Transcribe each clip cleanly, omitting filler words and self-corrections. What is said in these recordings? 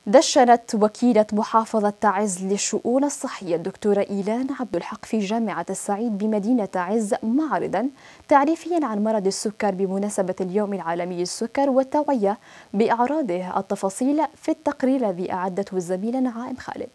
دشنت وكيلة محافظة تعز للشؤون الصحية الدكتورة إيلان عبد الحق في جامعة الصعيد بمدينة تعز معرضا تعريفيا عن مرض السكر بمناسبة اليوم العالمي للسكر والتوعية بأعراضه. التفاصيل في التقرير الذي أعدته الزميلة نعائم خالد.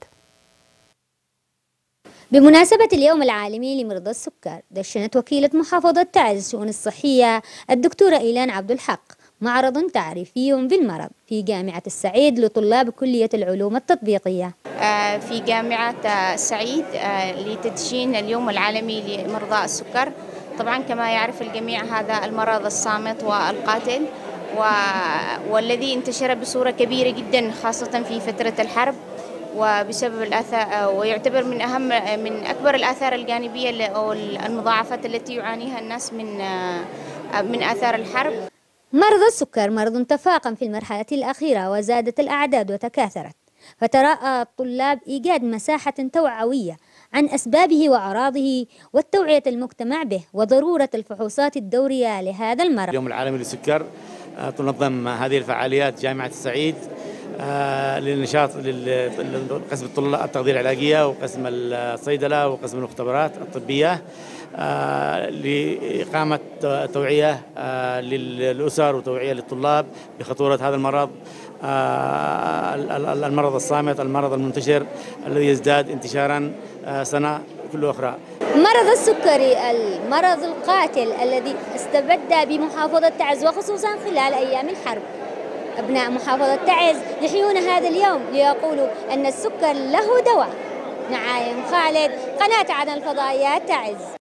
بمناسبة اليوم العالمي لمرضى السكر، دشنت وكيلة محافظة تعز للشؤون الصحية الدكتورة إيلان عبد الحق معرض تعريفي بالمرض في جامعة السعيد لطلاب كلية العلوم التطبيقية. في جامعة السعيد لتدشين اليوم العالمي لمرضى السكر. طبعا كما يعرف الجميع هذا المرض الصامت والقاتل والذي انتشر بصورة كبيرة جدا خاصة في فترة الحرب، وبسبب الآثار، ويعتبر من أكبر الآثار الجانبية أو المضاعفات التي يعانيها الناس من آثار الحرب. مرض السكر مرض تفاقم في المرحلة الأخيرة وزادت الأعداد وتكاثرت، فترأى الطلاب إيجاد مساحة توعوية عن أسبابه وأعراضه والتوعية المجتمع به وضرورة الفحوصات الدورية لهذا المرض. اليوم العالمي للسكر تنظم هذه الفعاليات جامعة السعيد للنشاط قسم التغذية العلاجية وقسم الصيدلة وقسم المختبرات الطبية لإقامة توعية للأسر وتوعية للطلاب بخطورة هذا المرض، المرض الصامت، المرض المنتشر الذي يزداد انتشارا سنة كل أخرى. مرض السكري المرض القاتل الذي استبد بمحافظة تعز وخصوصا خلال أيام الحرب. أبناء محافظة تعز يحيون هذا اليوم ليقولوا أن السكر له دواء. نعائم خالد، قناة عدن الفضائيات تعز.